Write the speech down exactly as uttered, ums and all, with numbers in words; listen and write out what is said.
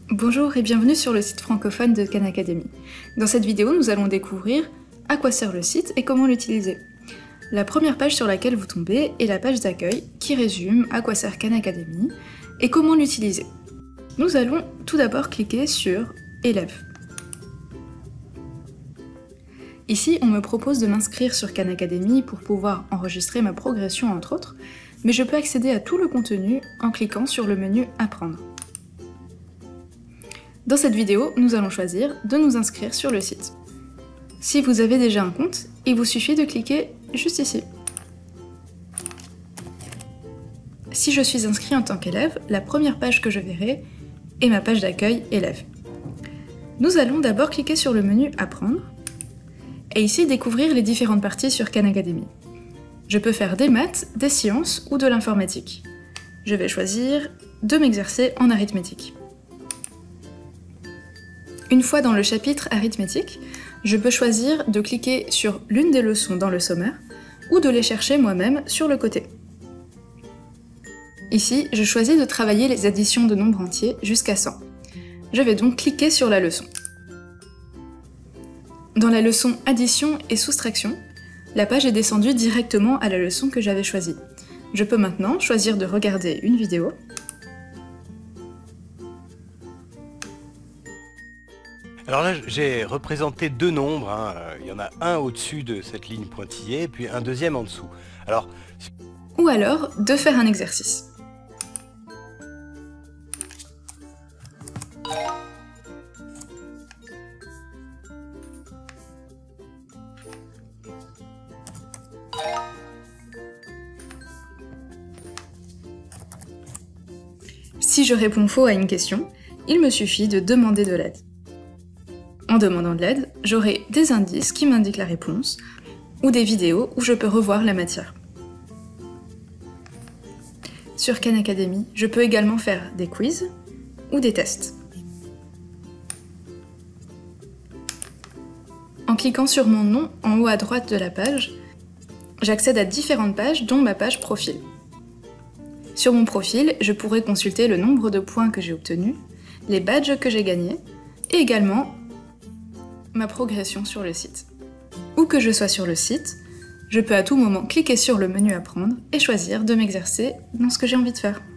Bonjour et bienvenue sur le site francophone de Khan Academy. Dans cette vidéo, nous allons découvrir à quoi sert le site et comment l'utiliser. La première page sur laquelle vous tombez est la page d'accueil qui résume à quoi sert Khan Academy et comment l'utiliser. Nous allons tout d'abord cliquer sur « Élèves ». Ici, on me propose de m'inscrire sur Khan Academy pour pouvoir enregistrer ma progression entre autres, mais je peux accéder à tout le contenu en cliquant sur le menu « Apprendre ». Dans cette vidéo, nous allons choisir de nous inscrire sur le site. Si vous avez déjà un compte, il vous suffit de cliquer juste ici. Si je suis inscrit en tant qu'élève, la première page que je verrai est ma page d'accueil élève. Nous allons d'abord cliquer sur le menu « Apprendre » et ici découvrir les différentes parties sur Khan Academy. Je peux faire des maths, des sciences ou de l'informatique. Je vais choisir de m'exercer en arithmétique. Une fois dans le chapitre arithmétique, je peux choisir de cliquer sur l'une des leçons dans le sommaire ou de les chercher moi-même sur le côté. Ici, je choisis de travailler les additions de nombres entiers jusqu'à cent. Je vais donc cliquer sur la leçon. Dans la leçon addition et soustraction, la page est descendue directement à la leçon que j'avais choisie. Je peux maintenant choisir de regarder une vidéo. Alors là, j'ai représenté deux nombres, hein. Il y en a un au-dessus de cette ligne pointillée, puis un deuxième en dessous. Alors, ou alors de faire un exercice. Si je réponds faux à une question, il me suffit de demander de l'aide. En demandant de l'aide, j'aurai des indices qui m'indiquent la réponse, ou des vidéos où je peux revoir la matière. Sur Khan Academy, je peux également faire des quiz ou des tests. En cliquant sur mon nom en haut à droite de la page, j'accède à différentes pages dont ma page profil. Sur mon profil, je pourrai consulter le nombre de points que j'ai obtenus, les badges que j'ai gagnés, et également ma progression sur le site. Où que je sois sur le site, je peux à tout moment cliquer sur le menu Apprendre et choisir de m'exercer dans ce que j'ai envie de faire.